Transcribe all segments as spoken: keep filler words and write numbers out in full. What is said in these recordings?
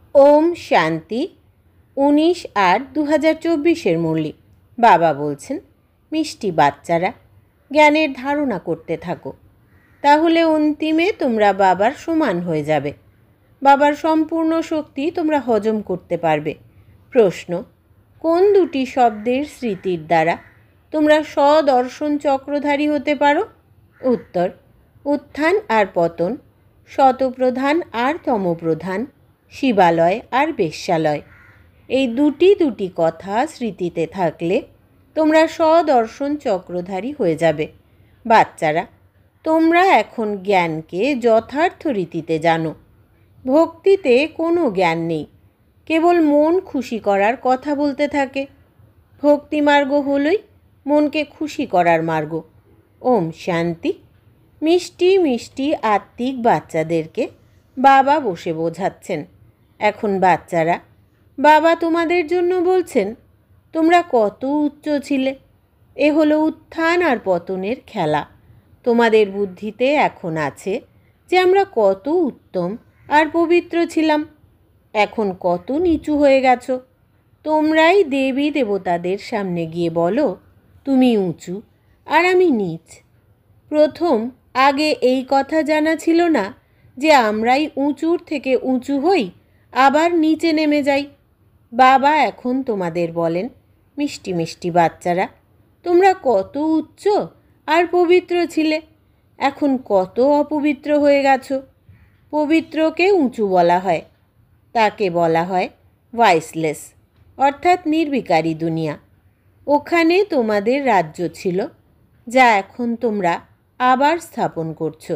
ওম শান্তি। উনিশ আট দু হাজার চব্বিশের মুরলি। বাবা বলছেন, মিষ্টি বাচ্চারা, জ্ঞানের ধারণা করতে থাকো, তাহলে অন্তিমে তোমরা বাবার সমান হয়ে যাবে। বাবার সম্পূর্ণ শক্তি তোমরা হজম করতে পারবে। প্রশ্ন, কোন দুটি শব্দের স্মৃতির দ্বারা তোমরা স্বদর্শন চক্রধারী হতে পারো? উত্তর, উত্থান আর পতন, শতপ্রধান আর তমপ্রধান, শিবালয় আর বেশ্যালয়। এই দুটি দুটি কথা স্মৃতিতে থাকলে তোমরা স্বদর্শন চক্রধারী হয়ে যাবে। বাচ্চারা, তোমরা এখন জ্ঞানকে যথার্থ রীতিতে জানো। ভক্তিতে কোনো জ্ঞান নেই, কেবল মন খুশি করার কথা বলতে থাকে। ভক্তিমার্গ হলই মনকে খুশি করার মার্গ। ওম শান্তি। মিষ্টি মিষ্টি আত্মিক বাচ্চাদেরকে বাবা বসে বোঝাচ্ছেন, এখন বাচ্চারা, বাবা তোমাদের জন্য বলছেন, তোমরা কত উচ্চ ছিলে। এ হলো উত্থান আর পতনের খেলা। তোমাদের বুদ্ধিতে এখন আছে যে আমরা কত উত্তম আর পবিত্র ছিলাম, এখন কত নিচু হয়ে গেছো। তোমরাই দেবী দেবতাদের সামনে গিয়ে বলো, তুমি উঁচু আর আমি নীচ। প্রথম আগে এই কথা জানা ছিল না যে আমরাই উঁচুর থেকে উঁচু হই, আবার নিচে নেমে যাই। বাবা এখন তোমাদের বলেন, মিষ্টি মিষ্টি বাচ্চারা, তোমরা কত উচ্চ আর পবিত্র ছিলে, এখন কত অপবিত্র হয়ে গেছো। পবিত্রকে উঁচু বলা হয়, তাকে বলা হয় ভয়েসলেস, অর্থাৎ নির্বিকারী দুনিয়া। ওখানে তোমাদের রাজ্য ছিল, যা এখন তোমরা আবার স্থাপন করছো।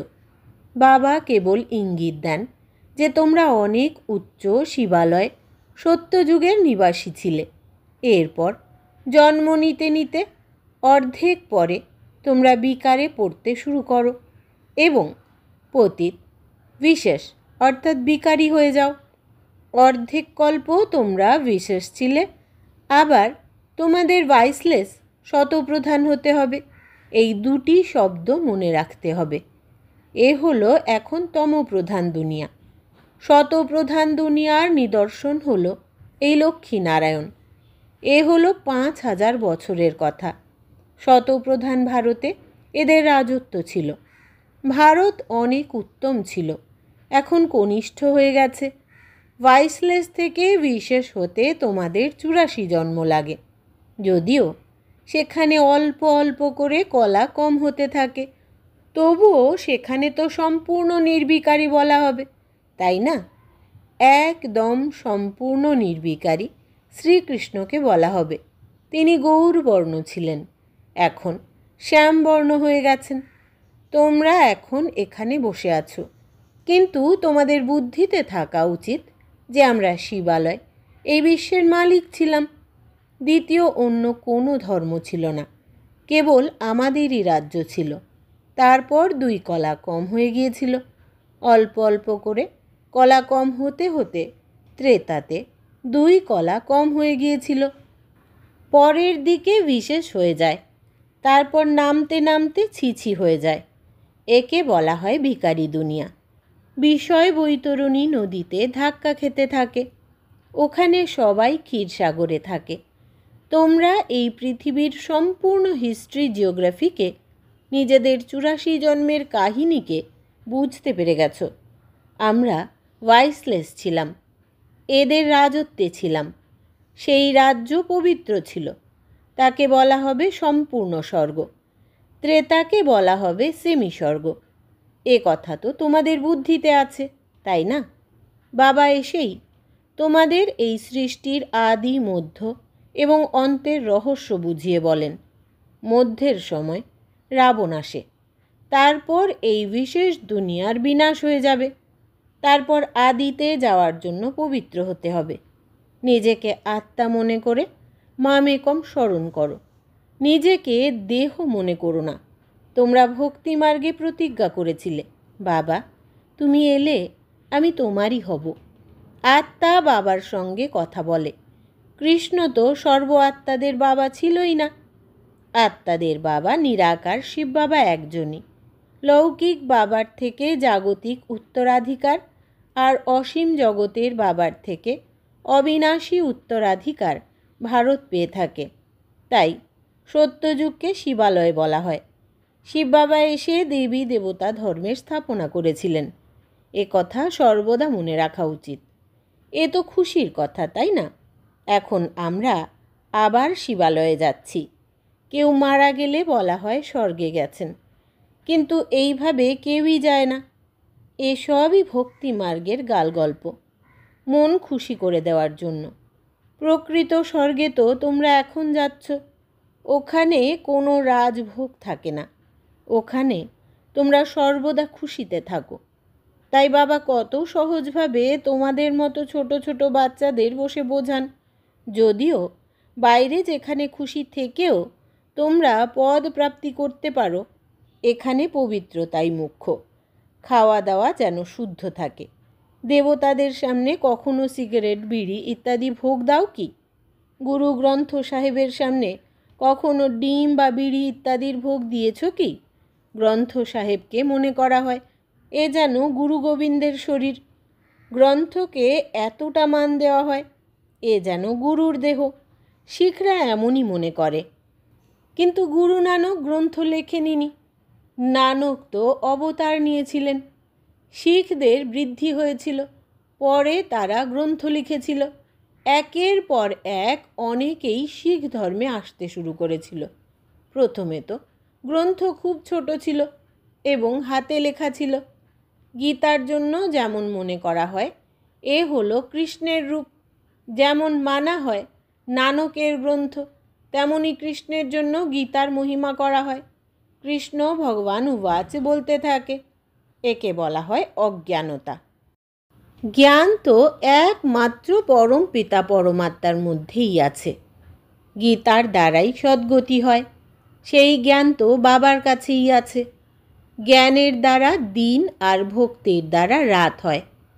বাবা কেবল ইঙ্গিত দেন যে তোমরা অনেক উচ্চ শিবালয় সত্যযুগের নিবাসী ছিলে। এরপর জন্ম নিতে নিতে অর্ধেক পরে তোমরা বিকারে পড়তে শুরু করো এবং পতিত বিশেষ অর্থাৎ বিকারী হয়ে যাও। অর্ধেক কল্প তোমরা বিশেষ ছিলে, আবার তোমাদের ভাইসলেস শতপ্রধান হতে হবে। এই দুটি শব্দ মনে রাখতে হবে। এ হলো এখন তমপ্রধান দুনিয়া। শতপ্রধান দুনিয়ার নিদর্শন হলো এই লক্ষ্মীনারায়ণ। এ হলো পাঁচ হাজার বছরের কথা। শতপ্রধান ভারতে এদের রাজত্ব ছিল। ভারত অনেক উত্তম ছিল, এখন কনিষ্ঠ হয়ে গেছে। ভাইসলেস থেকে বিশেষ হতে তোমাদের চুরাশি জন্ম লাগে, যদিও সেখানে অল্প অল্প করে কলা কম হতে থাকে, তবুও সেখানে তো সম্পূর্ণ নির্বিকারী বলা হবে, তাই না? একদম সম্পূর্ণ নির্বিকারী শ্রীকৃষ্ণকে বলা হবে। তিনি গৌরবর্ণ ছিলেন, এখন শ্যামবর্ণ হয়ে গেছেন। তোমরা এখন এখানে বসে আছো, কিন্তু তোমাদের বুদ্ধিতে থাকা উচিত যে আমরা শিবালয়, এই বিশ্বের মালিক ছিলাম। দ্বিতীয় অন্য কোনো ধর্ম ছিল না, কেবল আমাদেরই রাজ্য ছিল। তারপর দুই কলা কম হয়ে গিয়েছিল, অল্প অল্প করে কলা কম হতে হতে ত্রেতাতে দুই কলা কম হয়ে গিয়েছিল। পরের দিকে বিশেষ হয়ে যায়, তারপর নামতে নামতে ছিছি হয়ে যায়। একে বলা হয় ভিখারি দুনিয়া। বিষয় বৈতরণী নদীতে ধাক্কা খেতে থাকে, ওখানে সবাই ক্ষীরসাগরে থাকে। তোমরা এই পৃথিবীর সম্পূর্ণ হিস্ট্রি জিওগ্রাফিকে, নিজেদের চুরাশি জন্মের কাহিনীকে বুঝতে পেরে গেছো। আমরা ভয়েসলেস ছিলাম, এদের রাজত্বে ছিলাম। সেই রাজ্য পবিত্র ছিল, তাকে বলা হবে সম্পূর্ণ স্বর্গ। ত্রেতাকে বলা হবে সেমি স্বর্গ। এ কথা তো তোমাদের বুদ্ধিতে আছে, তাই না? বাবা এসেই তোমাদের এই সৃষ্টির আদি, মধ্য এবং অন্তের রহস্য বুঝিয়ে বলেন। মধ্যের সময় রাবণ আসে, তারপর এই বিশেষ দুনিয়ার বিনাশ হয়ে যাবে। তারপর আদিতে যাওয়ার জন্য পবিত্র হতে হবে। নিজেকে আত্মা মনে করে মামেকম স্মরণ করো, নিজেকে দেহ মনে করো না। তোমরা ভক্তিমার্গে প্রতিজ্ঞা করেছিলে, বাবা তুমি এলে আমি তোমারই হব। আত্মা বাবার সঙ্গে কথা বলে। কৃষ্ণ তো সর্ব আত্মাদের বাবা ছিলই না। আত্মাদের বাবা নিরাকার শিব বাবা একজনই। লৌকিক বাবার থেকে জাগতিক উত্তরাধিকার আর অসীম জগতের বাবার থেকে অবিনাশী উত্তরাধিকার ভারত পেয়ে থাকে। তাই সত্যযুগকে শিবালয় বলা হয়। শিব বাবা এসে দেবী দেবতা ধর্মের স্থাপনা করেছিলেন, এ কথা সর্বদা মনে রাখা উচিত। এ তো খুশির কথা, তাই না? এখন আমরা আবার শিবালয়ে যাচ্ছি। কেউ মারা গেলে বলা হয় স্বর্গে গেছেন, কিন্তু এইভাবে কেউই যায় না। এসবই ভক্তি মার্গের গালগল্প, মন খুশি করে দেওয়ার জন্য। প্রকৃত স্বর্গে তো তোমরা এখন যাচ্ছ, ওখানে কোনো রাজভোগ থাকে না, ওখানে তোমরা সর্বদা খুশিতে থাকো। তাই বাবা কত সহজভাবে তোমাদের মতো ছোট ছোট বাচ্চাদের বসে বোঝান। যদিও বাইরে যেখানে খুশি থেকেও তোমরা পদ প্রাপ্তি করতে পারো, এখানে পবিত্রতাই মুখ্য। খাওয়া দাওয়া যেন শুদ্ধ থাকে। দেবতাদের সামনে কখনো সিগারেট, বিড়ি ইত্যাদি ভোগ দাও কি? গুরু গ্রন্থ সাহেবের সামনে কখনো ডিম বা বিড়ি ইত্যাদির ভোগ দিয়েছ কি? গ্রন্থ সাহেবকে মনে করা হয় এ যেন গুরু গোবিন্দের শরীর। গ্রন্থকে এতটা মান দেওয়া হয়, এ যেন গুরুর দেহ। শিখরা এমনই মনে করে। কিন্তু গুরু নানক গ্রন্থ লেখেননি। নানক তো অবতার নিয়েছিলেন। শিখদের বৃদ্ধি হয়েছিল, পরে তারা গ্রন্থ লিখেছিল। একের পর এক অনেকেই শিখ ধর্মে আসতে শুরু করেছিল। প্রথমে তো গ্রন্থ খুব ছোট ছিল এবং হাতে লেখা ছিল। গীতার জন্য যেমন মনে করা হয় এ হলো কৃষ্ণের রূপ, যেমন মানা হয় নানকের গ্রন্থ, তেমনি কৃষ্ণের জন্য গীতার মহিমা করা হয়। কৃষ্ণ ভগবান উবাচ বলতে থাকে, একে বলা হয় অজ্ঞানতা। জ্ঞান তো একমাত্র পরম পিতা পরমাত্মার মধ্যেই আছে। গীতার দ্বারাই সদ্গতি হয়, সেই জ্ঞান তো বাবার কাছেই আছে। জ্ঞানের দ্বারা দিন আর ভক্তির দ্বারা রাত হয়।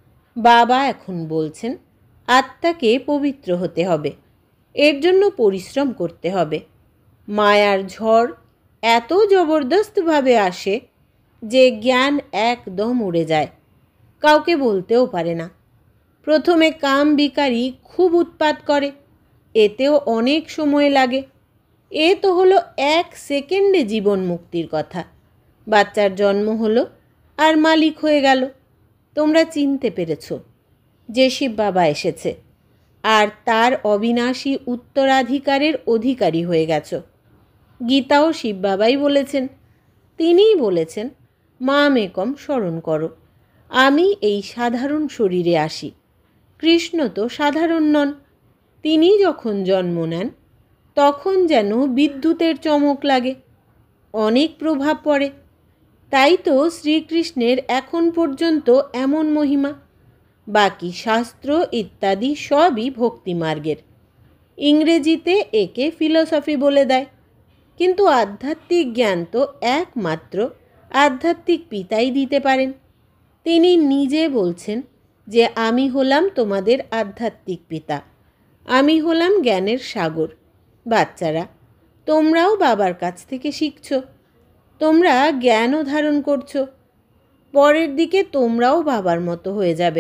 বাবা এখন বলছেন আত্মাকে পবিত্র হতে হবে, এর জন্য পরিশ্রম করতে হবে। মায়ার ঝড় এত জবরদস্তভাবে আসে যে জ্ঞান একদম উড়ে যায়, কাউকে বলতেও পারে না। প্রথমে কাম বিকারী খুব উৎপাত করে, এতেও অনেক সময় লাগে। এ তো হলো এক সেকেন্ডে জীবন মুক্তির কথা। বাচ্চার জন্ম হলো আর মালিক হয়ে গেল। তোমরা চিনতে পেরেছ যে শিব বাবা এসেছে আর তার অবিনাশী উত্তরাধিকারের অধিকারী হয়ে গেছ। গীতাও শিব বাবাই বলেছেন। তিনিই বলেছেন মামেকম স্মরণ করো, আমি এই সাধারণ শরীরে আসি। কৃষ্ণ তো সাধারণ নন। তিনি যখন জন্ম নেন তখন যেন বিদ্যুতের চমক লাগে, অনেক প্রভাব পড়ে। তাই তো শ্রীকৃষ্ণের এখন পর্যন্ত এমন মহিমা। বাকি শাস্ত্র ইত্যাদি সবই ভক্তিমার্গের। ইংরেজিতে একে ফিলসফি বলে দেয়, কিন্তু আধ্যাত্মিক জ্ঞান তো একমাত্র আধ্যাত্মিক পিতাই দিতে পারেন। তিনি নিজে বলছেন যে আমি হলাম তোমাদের আধ্যাত্মিক পিতা, আমি হলাম জ্ঞানের সাগর। বাচ্চারা, তোমরাও বাবার কাছ থেকে শিখছ, তোমরা জ্ঞানও ধারণ করছো। পরের দিকে তোমরাও বাবার মতো হয়ে যাবে।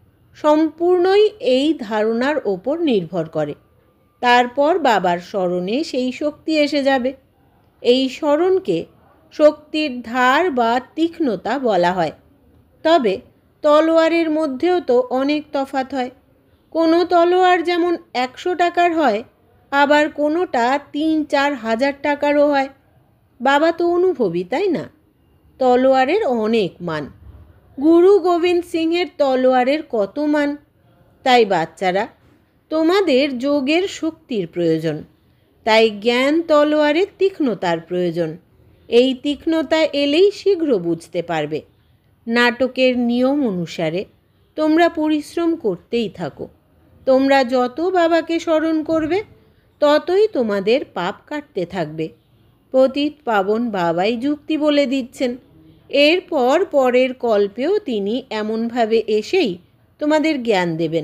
সম্পূর্ণই এই ধারণার ওপর নির্ভর করে। তারপর বাবার স্মরণে সেই শক্তি এসে যাবে। এই স্মরণকে শক্তির ধার বা তীক্ষ্ণতা বলা হয়। তবে তলোয়ারের মধ্যেও তো অনেক তফাৎ হয়। কোনো তলোয়ার যেমন একশো টাকার হয়, আবার কোনোটা তিন চার হাজার টাকারও হয়। বাবা তো অনুভবী, তাই না? তলোয়ারের অনেক মান। গুরু গোবিন্দ সিংহের তলোয়ারের কত মান। তাই বাচ্চারা, তোমাদের যোগের শক্তির প্রয়োজন, তাই জ্ঞান তলোয়ারের তীক্ষ্ণতার প্রয়োজন। এই তীক্ষ্ণতা এলেই শীঘ্র বুঝতে পারবে। নাটকের নিয়ম অনুসারে তোমরা পরিশ্রম করতেই থাকো। তোমরা যত বাবাকে স্মরণ করবে ততই তোমাদের পাপ কাটতে থাকবে। পতিত পাবন বাবাই যুক্তি বলে দিচ্ছেন। এরপর পরের কল্পেও তিনি এমনভাবে এসেই তোমাদের জ্ঞান দেবেন।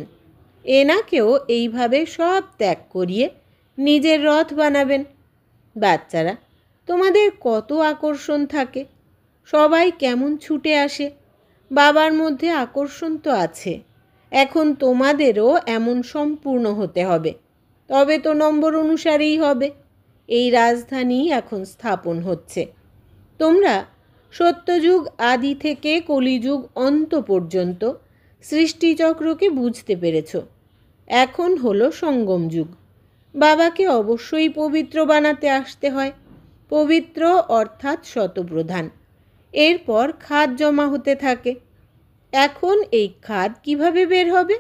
এনাকেও এইভাবে সব ত্যাগ করিয়ে নিজের রথ বানাবেন। বাচ্চারা, তোমাদের কত আকর্ষণ থাকে, সবাই কেমন ছুটে আসে। বাবার মধ্যে আকর্ষণ তো আছে, এখন তোমাদেরও এমন সম্পূর্ণ হতে হবে, তবে তো নম্বর অনুসারেই হবে। এই রাজধানী এখন স্থাপন হচ্ছে। তোমরা সত্যযুগ আদি থেকে কলিযুগ অন্ত পর্যন্ত সৃষ্টিচক্রকে বুঝতে পেরেছ। এখন হলো সঙ্গম যুগ। বাবাকে অবশ্যই পবিত্র বানাতে আসতে হয়। পবিত্র অর্থাৎ শতপ্রধান। এরপর খাদ জমা হতে থাকে। এখন এই খাদ কিভাবে বের হবে?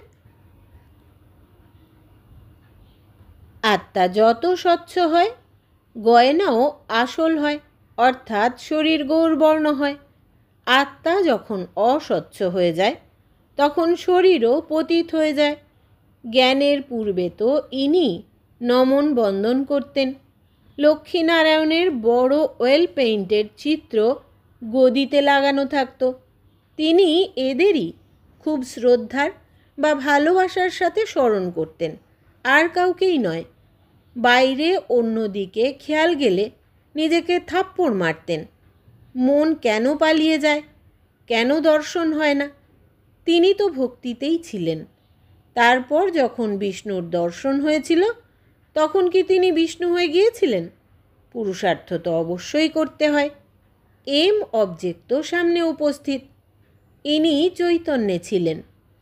আত্মা যত স্বচ্ছ হয়, গয়নাও আসল হয়, অর্থাৎ শরীর গৌরবর্ণ হয়। আত্মা যখন অস্বচ্ছ হয়ে যায়, তখন শরীরও পতিত হয়ে যায়। জ্ঞানের পূর্বে তো ইনি নমন বন্দন করতেন। লক্ষ্মীনারায়ণের বড় ওয়েল পেইন্টেড চিত্র গদিতে লাগানো থাকতো। তিনি এদেরই খুব শ্রদ্ধার বা ভালোবাসার সাথে স্মরণ করতেন, আর কাউকেই নয়। বাইরে অন্যদিকে খেয়াল গেলে নিজেকে থাপ্পড় মারতেন। মন কেন পালিয়ে যায়, কেন দর্শন হয় না? তিনি তো ভক্তিতেই ছিলেন। তারপর যখন বিষ্ণুর দর্শন হয়েছিল, তখন কি তিনি বিষ্ণু হয়ে গিয়েছিলেন? পুরুষার্থ তো অবশ্যই করতে হয়। এম অবজেক্ট তো সামনে উপস্থিত। ইনি চৈতন্যে ছিলেন,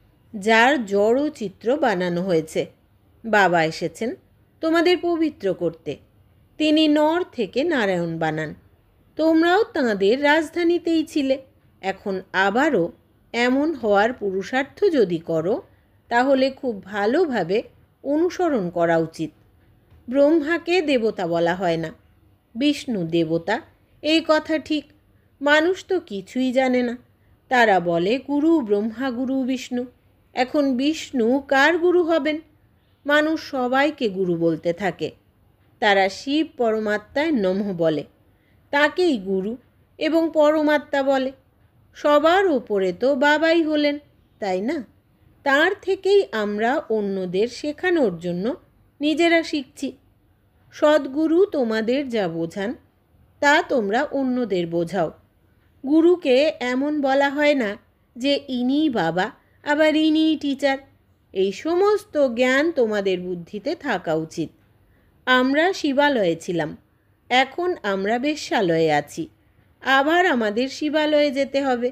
যার জড় চিত্র বানানো হয়েছে। বাবা এসেছেন তোমাদের পবিত্র করতে। তিনি নর থেকে নারায়ণ বানান। তোমরাও তাঁদের রাজধানীতেই ছিলে। এখন আবারও এমন হওয়ার পুরুষার্থ যদি করো, তাহলে খুব ভালোভাবে অনুসরণ করা উচিত। ব্রহ্মাকে দেবতা বলা হয় না, বিষ্ণু দেবতা, এই কথা ঠিক। মানুষ তো কিছুই জানে না। তারা বলে গুরু ব্রহ্মা, গুরু বিষ্ণু। এখন বিষ্ণু কার গুরু হবেন? মানুষ সবাইকে গুরু বলতে থাকে। তারা শিব পরমাত্মায় নমঃ বলে, তাকেই গুরু এবং পরমাত্মা বলে। সবার ওপরে তো বাবাই হলেন, তাই না? তার থেকেই আমরা অন্যদের শেখানোর জন্য নিজেরা শিখছি। সদ্গুরু তোমাদের যা বোঝান, তা তোমরা অন্যদের বোঝাও। গুরুকে এমন বলা হয় না যে ইনিই বাবা, আবার ইনিই টিচার। এই সমস্ত জ্ঞান তোমাদের বুদ্ধিতে থাকা উচিত। আমরা শিবালয়ে ছিলাম, এখন আমরা বেশ্যালয়ে আছি। আবার আমাদের শিবালয়ে যেতে হবে।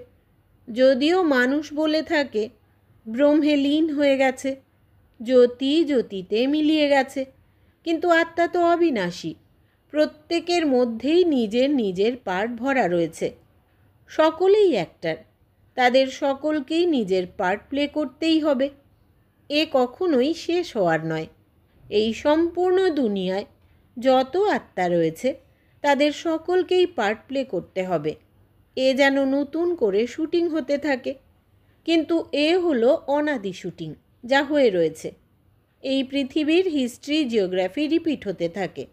যদিও মানুষ বলে থাকে ব্রহ্মে লীন হয়ে গেছে, জ্যোতি জ্যোতিতে মিলিয়ে গেছে, কিন্তু আত্মা তো অবিনাশী। প্রত্যেকের মধ্যেই নিজের নিজের পার্ট ভরা রয়েছে। সকলেই অ্যাক্টর, তাদের সকলকেই নিজের পার্ট প্লে করতেই হবে। এ কখনোই শেষ হওয়ার নয়। এই সম্পূর্ণ দুনিয়ায় যত আত্মা রয়েছে, তাদের সকলকেই পার্ট প্লে করতে হবে। এ যেন নতুন করে শুটিং হতে থাকে, কিন্তু এ হলো অনাদি শুটিং, যা হয়ে রয়েছে। এই পৃথিবীর হিস্ট্রি, জিওগ্রাফি রিপিট হতে থাকে।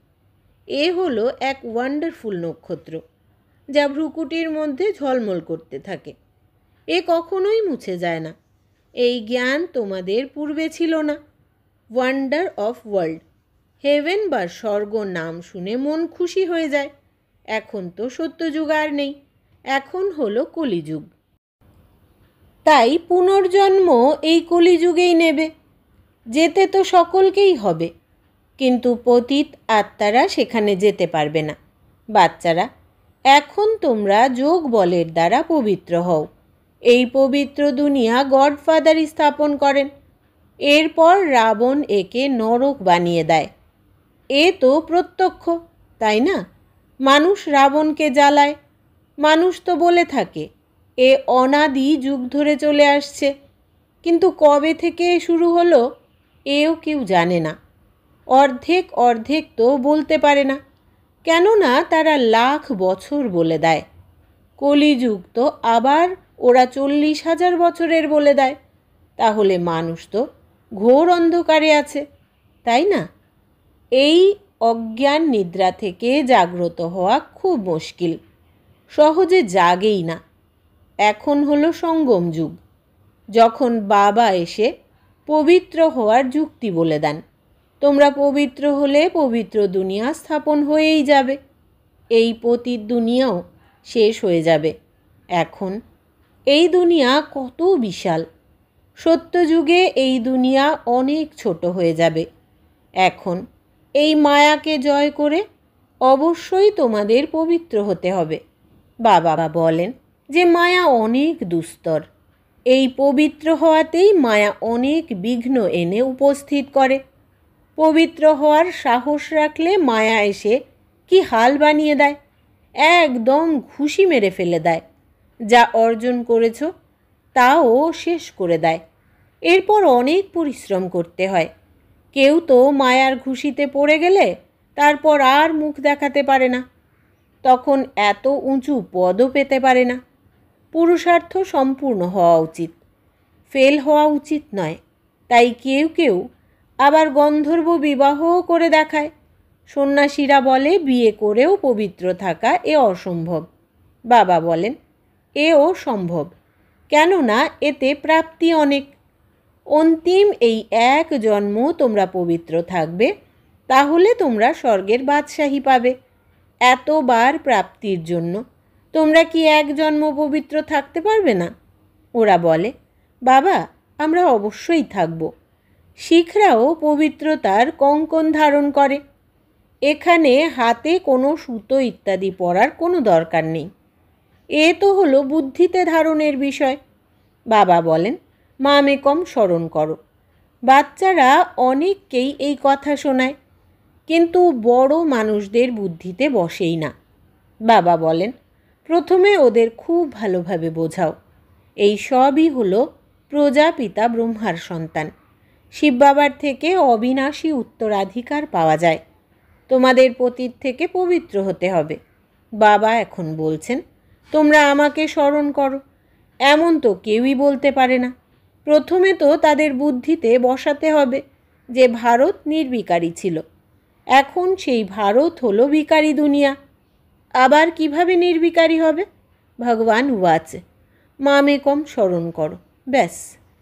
এ হলো এক ওয়ান্ডারফুল নক্ষত্র, যা ভ্রুকুটির মধ্যে ঝলমল করতে থাকে। এ কখনোই মুছে যায় না। এই জ্ঞান তোমাদের পূর্বে ছিল না। ওয়ান্ডার অফ ওয়ার্ল্ড, হেভেন বা স্বর্গ নাম শুনে মন খুশি হয়ে যায়। এখন তো সত্যযুগ আর নেই, এখন হলো কলিযুগ। তাই পুনর্জন্ম এই কলিযুগেই নেবে। যেতে তো সকলকেই হবে, কিন্তু পতিত আত্মারা সেখানে যেতে পারবে না। বাচ্চারা, এখন তোমরা যোগ বলের দ্বারা পবিত্র হও। এই পবিত্র দুনিয়া গডফাদারই স্থাপন করেন। এরপর রাবণ একে নরক বানিয়ে দেয়। এ তো প্রত্যক্ষ, তাই না? মানুষ রাবণকে জ্বালায়। মানুষ তো বলে থাকে এ অনাদি যুগ ধরে চলে আসছে, কিন্তু কবে থেকে শুরু হলো এও কেউ জানে না। অর্ধেক অর্ধেক তো বলতে পারে না, কেননা তারা লাখ বছর বলে দেয়। কলিযুগ তো আবার ওরা চল্লিশ হাজার বছরের বলে দেয়। তাহলে মানুষ তো ঘোর অন্ধকারে আছে, তাই না? এই অজ্ঞান নিদ্রা থেকে জাগ্রত হওয়া খুব মুশকিল, সহজে জাগেই না। এখন হলো সঙ্গম যুগ, যখন বাবা এসে পবিত্র হওয়ার যুক্তি বলে দেন। তোমরা পবিত্র হলে পবিত্র দুনিয়া স্থাপন হয়েই যাবে। এই পতিত দুনিয়াও শেষ হয়ে যাবে। এখন এই দুনিয়া কত বিশাল। সত্যযুগে এই দুনিয়া অনেক ছোট হয়ে যাবে। এখন এই মায়াকে জয় করে অবশ্যই তোমাদের পবিত্র হতে হবে। বাবা বলেন যে মায়া অনেক দুস্তর। এই পবিত্র হওয়াতেই মায়া অনেক বিঘ্ন এনে উপস্থিত করে। পবিত্র হওয়ার সাহস রাখলে মায়া এসে কি হাল বানিয়ে দেয়, একদম ঘুষি মেরে ফেলে দেয়। যা অর্জন করেছ তাও শেষ করে দেয়। এরপর অনেক পরিশ্রম করতে হয়। কেউ তো মায়ার ঘুষিতে পড়ে গেলে তারপর আর মুখ দেখাতে পারে না, তখন এত উঁচু পদও পেতে পারে না। পুরুষার্থ সম্পূর্ণ হওয়া উচিত, ফেল হওয়া উচিত নয়। তাই কেউ কেউ আবার গন্ধর্ব বিবাহও করে দেখায়। সন্ন্যাসীরা বলে বিয়ে করেও পবিত্র থাকা এ অসম্ভব। বাবা বলেন এও সম্ভব, কেননা এতে প্রাপ্তি অনেক। অন্তিম এই এক জন্ম তোমরা পবিত্র থাকবে, তাহলে তোমরা স্বর্গের বাদশাহী পাবে। এতবার প্রাপ্তির জন্য তোমরা কি এক জন্ম পবিত্র থাকতে পারবে না? ওরা বলে বাবা আমরা অবশ্যই থাকব। শিখরাও পবিত্রতার কঙ্কণ ধারণ করে। এখানে হাতে কোনো সুতো ইত্যাদি পরার কোনো দরকার নেই। এ তো হলো বুদ্ধিতে ধারণের বিষয়। বাবা বলেন মামে কম স্মরণ করো। বাচ্চারা অনেককেই এই কথা শোনায়, কিন্তু বড় মানুষদের বুদ্ধিতে বসেই না। বাবা বলেন প্রথমে ওদের খুব ভালোভাবে বোঝাও, এই সবই হলো প্রজাপিতা ব্রহ্মার সন্তান। শিব বাবার থেকে অবিনাশী উত্তরাধিকার পাওয়া যায়। তোমাদের পতির থেকে পবিত্র হতে হবে। বাবা এখন বলছেন তোমরা আমাকে স্মরণ করো। এমন তো কেউই বলতে পারে না। প্রথমে তো তাদের বুদ্ধিতে বসাতে হবে যে ভারত নির্বিকারী ছিল, এখন সেই ভারত হলো বিকারী দুনিয়া। আবার কিভাবে নির্বিকারী হবে? ভগবান ওয়াচ মামে কম স্মরণ করো। ব্যাস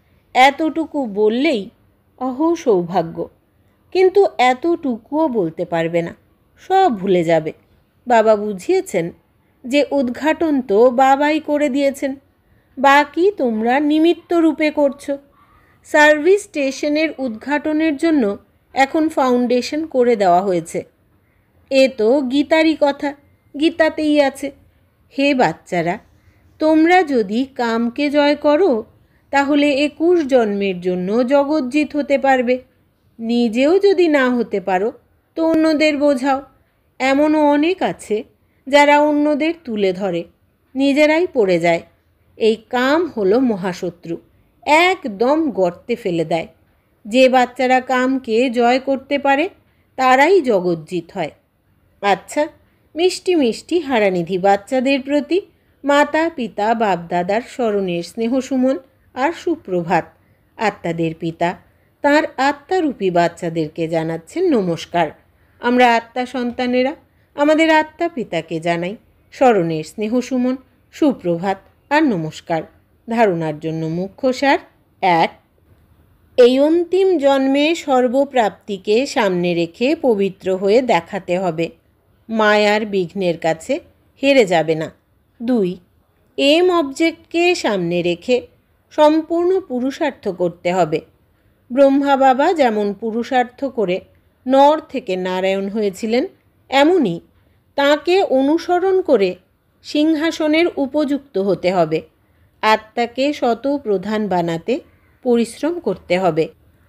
এতটুকু বললেই অহো সৌভাগ্য। কিন্তু এতটুকুও বলতে পারবে না, সব ভুলে যাবে। বাবা বুঝিয়েছেন যে উদ্ঘাটন তো বাবাই করে দিয়েছেন, বাকি তোমরা নিমিত্ত রূপে করছো। সার্ভিস স্টেশনের উদ্ঘাটনের জন্য এখন ফাউন্ডেশন করে দেওয়া হয়েছে। এ তো গীতারই কথা, গীতাতেই আছে। হে বাচ্চারা, তোমরা যদি কামকে জয় করো তাহলে একুশ জন্মের জন্য জগজ্জিত হতে পারবে। নিজেও যদি না হতে পারো তো অন্যদের বোঝাও। এমনও অনেক আছে যারা অন্যদের তুলে ধরে, নিজেরাই পড়ে যায়। এই কাম হলো মহাশত্রু, একদম গর্তে ফেলে দেয়। যে বাচ্চারা কামকে জয় করতে পারে তারাই জগজ্জিত হয়। আচ্ছা, মিষ্টি মিষ্টি হারানিধি বাচ্চাদের প্রতি মাতা পিতা বাপদাদার স্মরণের স্নেহসুমন আর সুপ্রভাত। আত্মাদের পিতা তাঁর আত্মারূপী বাচ্চাদেরকে জানাচ্ছেন নমস্কার। আমরা আত্মা সন্তানেরা আমাদের আত্মা পিতাকে জানাই স্মরণের স্নেহসুমন, সুপ্রভাত আর নমস্কার। ধারণার জন্য মুখ্য সার এক, এই অন্তিম জন্মে সর্বপ্রাপ্তিকে সামনে রেখে পবিত্র হয়ে দেখাতে হবে। মায়ার বিঘ্নের কাছে হেরে যাবে না। দুই, এম অবজেক্টকে সামনে রেখে সম্পূর্ণ পুরুষার্থ করতে হবে। ব্রহ্মা বাবা যেমন পুরুষার্থ করে নর থেকে নারায়ণ হয়েছিলেন, এমনই তাঁকে অনুসরণ করে সিংহাসনের উপযুক্ত হতে হবে। আত্মাকে শত প্রধান বানাতে পরিশ্রম করতে হবে।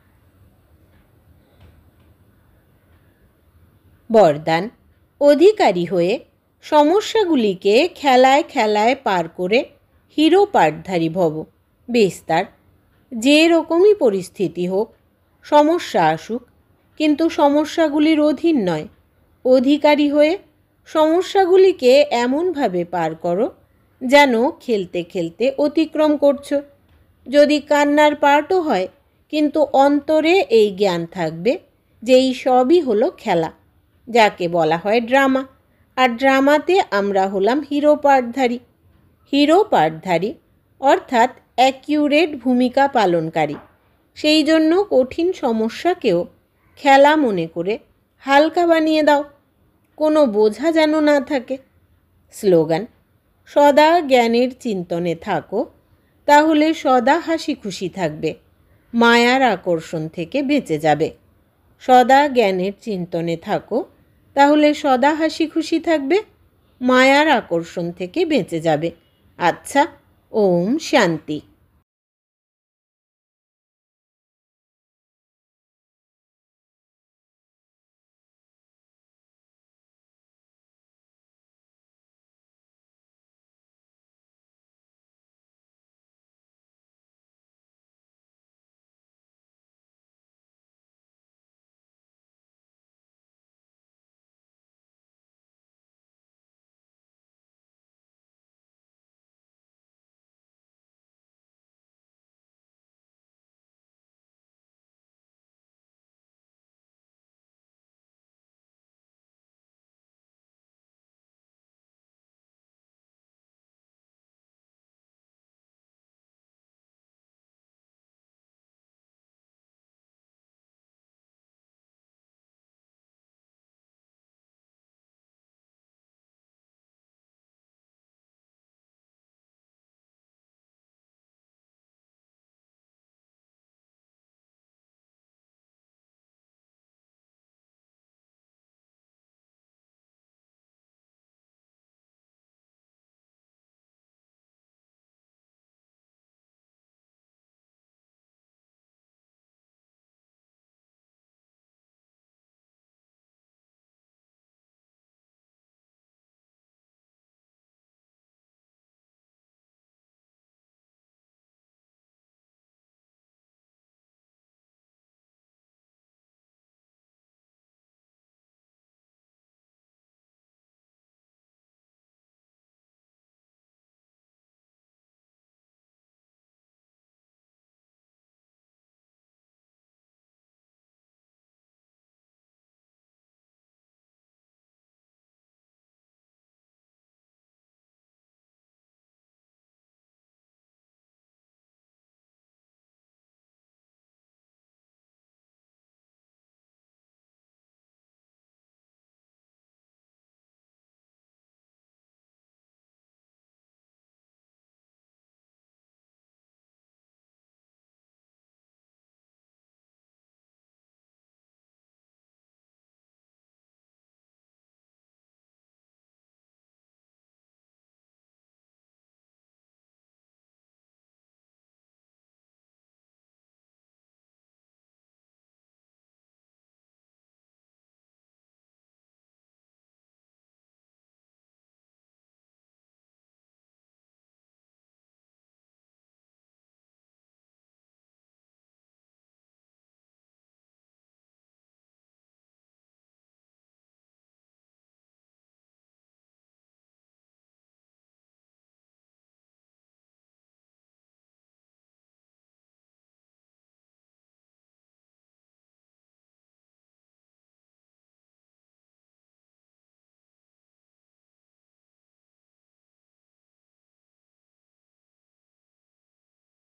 বরদান, অধিকারী হয়ে সমস্যাগুলিকে খেলায় খেলায় পার করে হিরো পাঠধারী ভব। বিস্তার, যে রকমই পরিস্থিতি হোক, সমস্যা আসুক, কিন্তু সমস্যাগুলির অধীন নয়। অধিকারী হয়ে সমস্যাগুলিকে এমনভাবে পার করো যেন খেলতে খেলতে অতিক্রম করছো। যদি কান্নার পার্টও হয়, কিন্তু অন্তরে এই জ্ঞান থাকবে যে এই সবই হলো খেলা, যাকে বলা হয় ড্রামা। আর ড্রামাতে আমরা হলাম হিরো পাঠধারী। হিরো পাঠধারী অর্থাৎ অ্যাকিউরেট ভূমিকা পালনকারী। সেই জন্য কঠিন সমস্যাকেও খেলা মনে করে হালকা বানিয়ে দাও, কোনো বোঝা যেন না থাকে। স্লোগান, সদা জ্ঞানের চিন্তনে থাকো, তাহলে সদা হাসি খুশি থাকবে, মায়ার আকর্ষণ থেকে বেঁচে যাবে। সদা জ্ঞানের চিন্তনে থাকো, তাহলে সদা হাসি খুশি থাকবে, মায়ার আকর্ষণ থেকে বেঁচে যাবে। আচ্ছা, ওম শান্তি।